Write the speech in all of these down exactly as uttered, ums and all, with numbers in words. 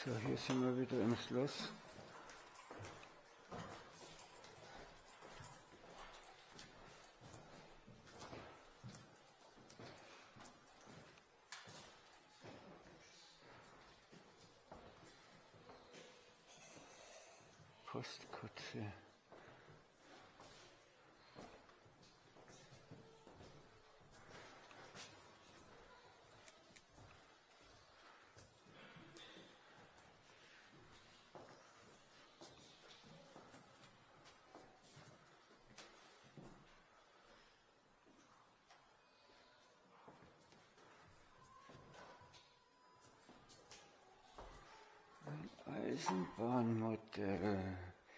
So, hier sind wir wieder im Schloss. Postkutsche. Eisenbahnmodell.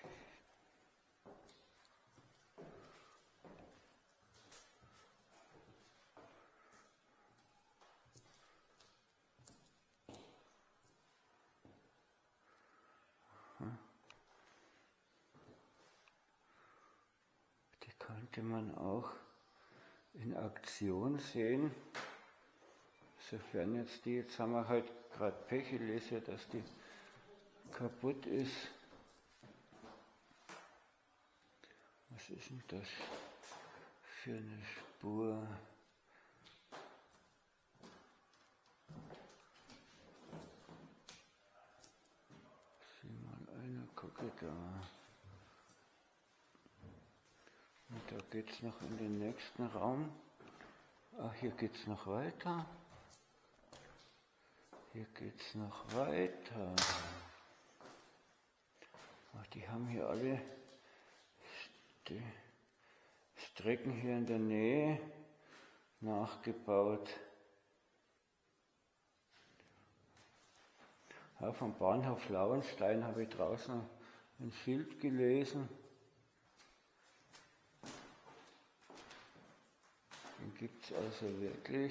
Die konnte man auch in Aktion sehen. Sofern jetzt die, jetzt haben wir halt gerade Pech, ich lese ja, dass die kaputt ist. Was ist denn das für eine Spur? Sieh mal einer, gucke da. Und da geht es noch in den nächsten Raum. Ach, hier geht es noch weiter. Hier geht es noch weiter. Ach, die haben hier alle die Strecken hier in der Nähe nachgebaut. Ja, vom Bahnhof Lauenstein habe ich draußen ein Schild gelesen. Den gibt es also wirklich.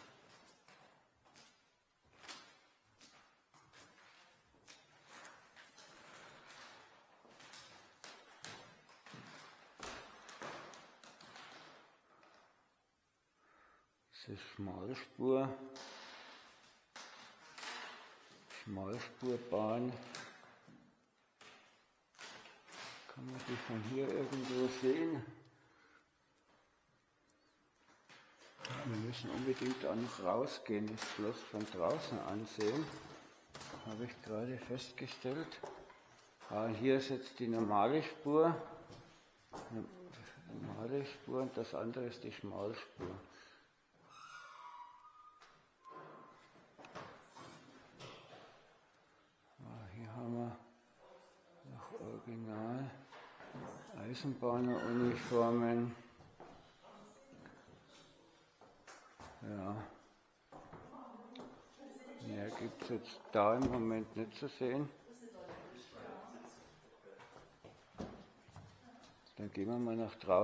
Das ist Schmalspur, Schmalspurbahn. Kann man die von hier irgendwo sehen? Wir müssen unbedingt auch noch rausgehen, das Schloss von draußen ansehen. Habe ich gerade festgestellt. Ah, hier ist jetzt die normale Spur. Normale Spur und das andere ist die Schmalspur. Hier haben wir noch Original Eisenbahneruniformen. Ja, mehr gibt es jetzt da im Moment nicht zu sehen. Dann gehen wir mal nach draußen.